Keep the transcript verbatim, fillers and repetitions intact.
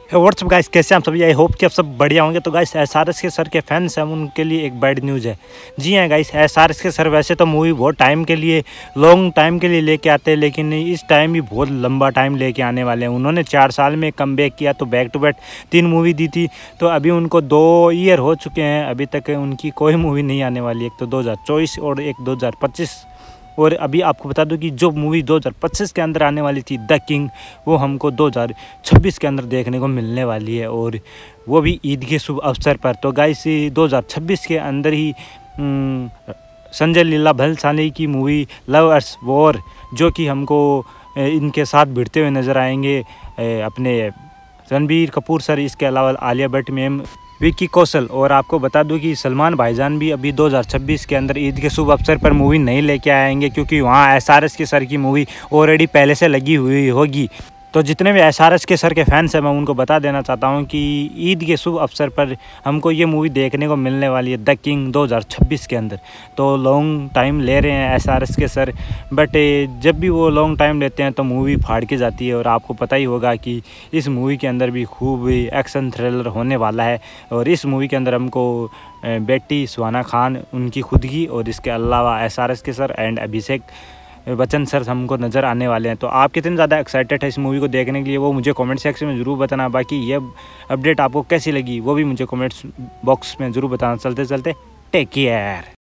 WhatsApp guys, कैसे हैं आप सभी। आई होप कि आप सब बढ़िया होंगे। तो गाइस एसआरएस के सर के फैंस हैं, उनके लिए एक बैड न्यूज़ है। जी हाँ गाइस, एसआरएस के सर वैसे तो मूवी बहुत टाइम के लिए लॉन्ग टाइम के लिए लेके आते हैं, लेकिन इस टाइम भी बहुत लंबा टाइम लेके आने वाले हैं। उन्होंने चार साल में कम बैक किया, तो बैक टू बैक तीन मूवी दी थी। तो अभी उनको दो ईयर हो चुके हैं, अभी तक उनकी कोई मूवी नहीं आने वाली। एक तो दो हज़ार चौबीस और एक दो हज़ार पच्चीस। और अभी आपको बता दूं कि जो मूवी दो हज़ार पच्चीस के अंदर आने वाली थी द किंग, वो हमको दो हज़ार छब्बीस के अंदर देखने को मिलने वाली है, और वो भी ईद के शुभ अवसर पर। तो गाइस दो हज़ार छब्बीस के अंदर ही संजय लीला भंसाली की मूवी लव एंड वॉर, जो कि हमको इनके साथ भिड़ते हुए नज़र आएंगे अपने रणबीर कपूर सर, इसके अलावा आलिया भट्ट मैम, विक्की कौशल। और आपको बता दूं कि सलमान भाईजान भी अभी दो हज़ार छब्बीस के अंदर ईद के शुभ अवसर पर मूवी नहीं लेके आएंगे, क्योंकि वहाँ एसआरएस के सर की मूवी ऑलरेडी पहले से लगी हुई होगी। तो जितने भी एसआरएस के सर के फैंस हैं, मैं उनको बता देना चाहता हूं कि ईद के शुभ अवसर पर हमको ये मूवी देखने को मिलने वाली है द किंग दो हज़ार छब्बीस के अंदर। तो लॉन्ग टाइम ले रहे हैं एसआरएस के सर, बट जब भी वो लॉन्ग टाइम लेते हैं तो मूवी फाड़ के जाती है। और आपको पता ही होगा कि इस मूवी के अंदर भी खूब एक्शन थ्रिलर होने वाला है। और इस मूवी के अंदर हमको बेटी सुहाना खान उनकी खुद की, और इसके अलावा एसआरएस R sir and Abhishek Bachchan sir हमको नज़र आने वाले हैं। तो आप कितने ज़्यादा एक्साइटेड है इस मूवी को देखने के लिए, वो मुझे कमेंट सेक्शन में ज़रूर बताना। बाकी ये अपडेट आपको कैसी लगी वो भी मुझे कमेंट्स बॉक्स में ज़रूर बताना। चलते चलते टेक केयर।